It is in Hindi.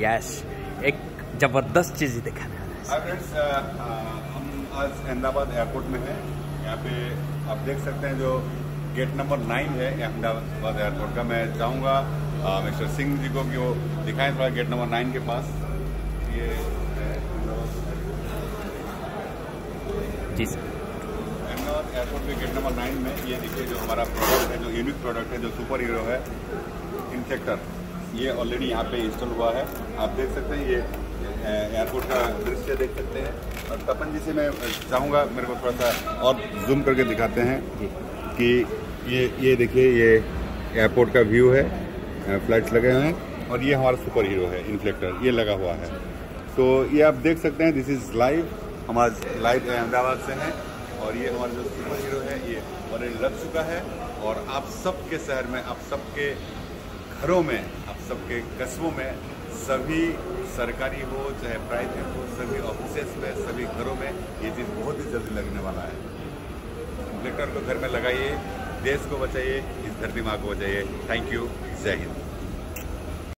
यस, एक जबरदस्त चीज दिखाने वाला है। फ्रेंड्स, हम आज अहमदाबाद एयरपोर्ट में हैं। यहाँ पे आप देख सकते हैं जो गेट नंबर 9 है अहमदाबाद एयरपोर्ट का। मैं चाहूँगा मिस्टर सिंह जी को कि वो दिखाएं थोड़ा गेट नंबर 9 के पास। ये जी सर, अहमदाबाद एयरपोर्ट के गेट नंबर 9 में ये देखिए जो हमारा प्रोडक्ट है, जो यूनिक प्रोडक्ट है, जो सुपर हीरो है, इन्फेक्टर, ये ऑलरेडी यहाँ पे इंस्टॉल हुआ है। आप देख सकते हैं, ये एयरपोर्ट का दृश्य देख सकते हैं। और तपन जी से मैं चाहूँगा मेरे को थोड़ा सा और जूम करके दिखाते हैं कि ये देखिए, ये एयरपोर्ट का व्यू है, फ्लाइट्स लगे हुए हैं और ये हमारा सुपर हीरो है इन्फ्लेक्टर, ये लगा हुआ है। तो ये आप देख सकते हैं, दिस इज़ लाइव, हमारा लाइव अहमदाबाद से है। और ये हमारा जो सुपर हीरो है ये ऑलरेडी लग चुका है। और आप सबके शहर में, आप सबके घरों में, आप सबके कस्बों में, सभी सरकारी हो चाहे प्राइवेट हो, सभी ऑफिसेस में, सभी घरों में ये चीज़ बहुत ही जल्दी लगने वाला है। इन्फ्लेक्टर को घर में लगाइए, देश को बचाइए, इस धरती माँ को बचाइए। थैंक यू, जय हिंद।